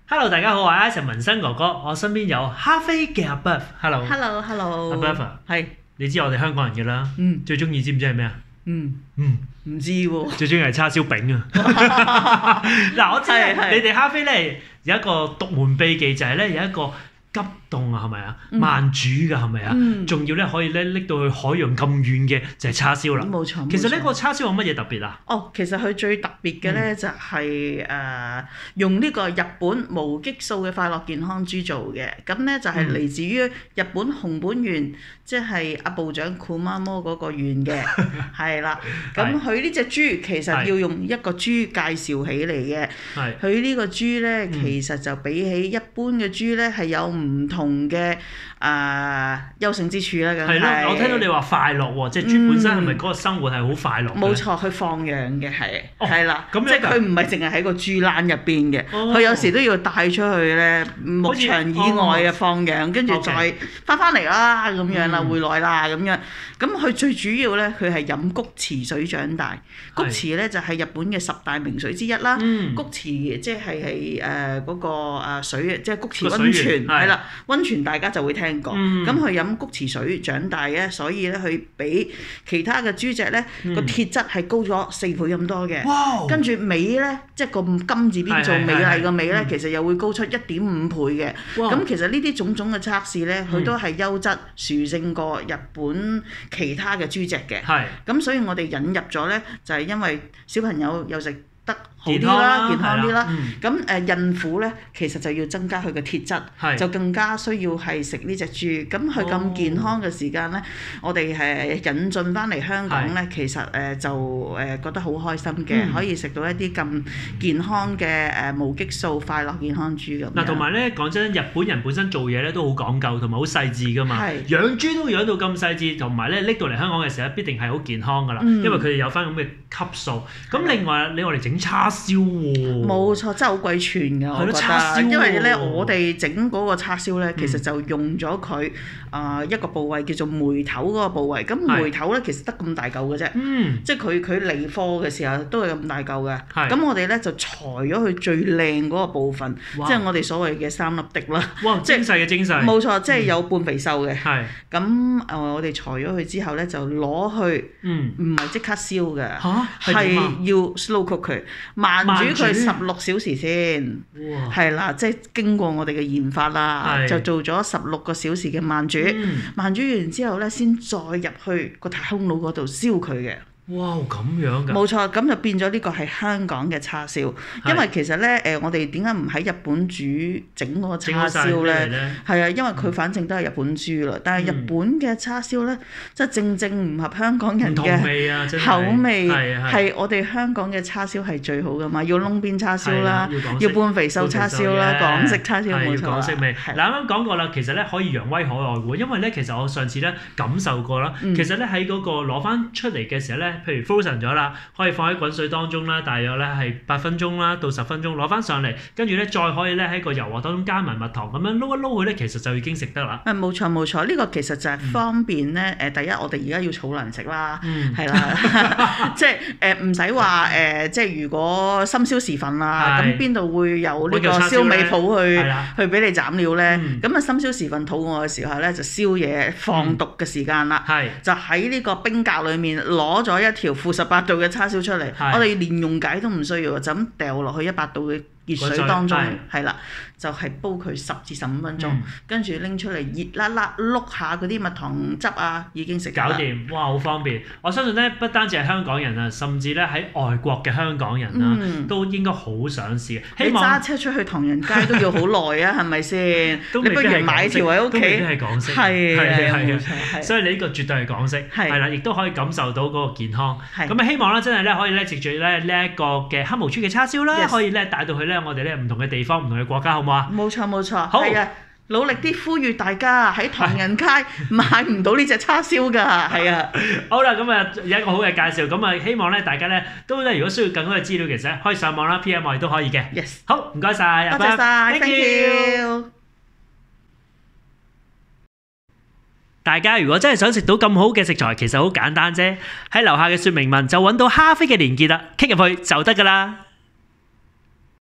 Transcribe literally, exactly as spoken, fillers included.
Hello， 大家好，我係 Ice 紋身哥哥，我身邊有哈菲嘅阿 Buff。Hello， Hello Hello， 阿 Buff， 係， 你知我哋香港人嘅啦， 嗯， 最中意知唔知係咩啊？ 嗯嗯， 唔知喎， 最中意係叉燒餅啊！嗱，我知係係你哋哈菲咧有一個獨門秘技，就係咧有一個急凍啊，係咪啊？慢煮㗎係咪啊？仲要咧可以咧拎到去海洋咁遠嘅就係叉燒啦。 冇錯。 其實呢個叉燒有乜嘢特別啊？ 哦，其實佢最特別嘅咧就係誒用呢個日本無激素嘅快樂健康豬做嘅，咁咧就係嚟自於日本熊本縣，即係阿部長酷媽摩嗰個縣嘅，係啦。咁佢呢隻豬其實要用一個豬介紹起嚟嘅，佢呢個豬咧其實就比起一般嘅豬咧係有唔同嘅啊優勝之處啦，梗係。係咯， 我聽到你話快樂喎，即係豬本身係咪嗰個生活係好快樂？ 冇錯，佢放養嘅係，係啦， 即係佢唔係淨係喺個豬欄入邊嘅，佢有時都要帶出去咧牧場以外嘅放養，跟住再翻返嚟啦咁樣啦，回來啦咁樣。咁佢最主要咧，佢係飲菊池水長大。菊池咧就係日本嘅十大名水之一啦。菊池即係係誒嗰個誒水，即係菊池溫泉係啦，溫泉大家就會聽過。咁佢飲菊池水長大咧，所以咧佢比其他嘅豬隻咧個鐵質係高咗四倍咁多嘅。跟住尾咧，即係個金字邊做美麗嘅尾咧，其實又會高出一點五倍嘅。咁其實呢啲種種嘅測試咧，佢都係優質殊勝過日本其他嘅豬隻嘅。咁所以我哋引入咗咧，就係因為小朋友又食得好啲啦，健康啲啦。咁誒孕婦咧，其實就要增加佢嘅鐵質，就更加需要係食呢隻豬。咁佢咁健康嘅時間咧，我哋係引進翻嚟香港咧，其實誒就誒覺得好開心嘅，可以食到一啲咁健康嘅誒無激素快樂健康豬咁。 嗱，同埋咧講真，日本人本身做嘢咧都好講究，同埋好細緻噶嘛。養豬都養到咁細緻，同埋咧拎到嚟香港嘅時候，必定係好健康噶啦，因為佢哋有翻咁嘅級數。咁另外你我哋整叉燒喎， 冇錯，真係好鬼串㗎，我覺得。因為咧，我哋整嗰個叉燒咧，其實就用咗佢啊一個部位叫做梅頭嗰個部位。咁梅頭咧其實得咁大嚿嘅啫，即係佢佢嚟貨嘅時候都係咁大嚿嘅。咁我哋咧就裁咗佢最靚嗰個部分，即係我哋所謂嘅三粒滴啦。 哇！精細嘅精細。冇錯，即係有半肥瘦嘅。係。咁誒，我哋裁咗佢之後咧，就攞去，唔係即刻燒嘅，係要 slow cook 佢。慢煮佢十六小時先，係啦，即係經過我哋嘅研發啦，就做咗十六個小時嘅慢煮，慢煮完之後咧，先再入去個太空爐嗰度燒佢嘅。 哇，咁樣㗎？ 冇錯，咁就變咗呢個係香港嘅叉燒。因為其實咧，誒我哋點解唔喺日本煮整嗰個叉燒咧？係啊，因為佢反正都係日本豬啦。但係日本嘅叉燒咧，即係正正唔合香港人嘅口味。係我哋香港嘅叉燒係最好㗎嘛，要窿邊叉燒啦，要半肥瘦叉燒啦，港式叉燒冇錯。 港式味。嗱，啱啱講過啦，其實咧可以揚威海外喎，因為咧其實我上次咧感受過啦，其實咧喺嗰個攞翻出嚟嘅時候咧。譬如 frozen 咗啦，可以放喺滾水當中啦，大約咧係八分鐘啦到十分鐘，攞翻上嚟，跟住咧再可以咧喺個油鑊當中加埋蜜糖咁樣撈一撈佢咧，其實就已經食得啦。 誒冇錯冇錯，呢個其實就係方便咧。誒第一，我哋而家要儲糧食啦，係啦，即係誒唔使話誒，即係如果深宵時分啦，咁邊度會有呢個燒味鋪去去俾你斬料咧？咁啊深宵時分肚餓嘅時候咧，就宵夜放毒嘅時間啦，就喺呢個冰格裡面攞咗一條負十八度嘅叉燒出嚟，我哋連溶解都唔需要，就咁掉落去一百度嘅熱水當中，係啦，就係煲佢十至十五分鐘，跟住拎出嚟熱辣辣碌下嗰啲蜜糖汁啊，已經食搞掂。哇，好方便！我相信咧，不單止係香港人啊，甚至咧喺外國嘅香港人啊，都應該好想試。 你揸車出去唐人街都要好耐啊，係咪先？你不如買條喺屋企。都未必係港式。係係係。所以你呢個絕對係港式，係啦，亦都可以感受到嗰個健康。咁啊，希望咧真係咧可以咧藉住咧呢一個嘅黑毛豬嘅叉燒啦，可以咧帶到去咧我哋咧唔同嘅地方、唔同嘅國家，好唔好啊？ 冇錯冇錯，係啊！努力啲呼籲大家喺唐人街買唔到呢隻叉燒㗎，係啊！ 好啦，咁啊有一個好嘅介紹，咁啊希望咧大家咧都咧如果需要更多嘅資料，其實可以上網啦 ，P M 我哋都可以嘅。 Yes， 好，唔該晒， 多謝晒 ，thank you。 大家如果真係想食到咁好嘅食材，其實好簡單啫，喺樓下嘅說明文就揾到哈菲嘅連結啦，click入去就得㗎啦。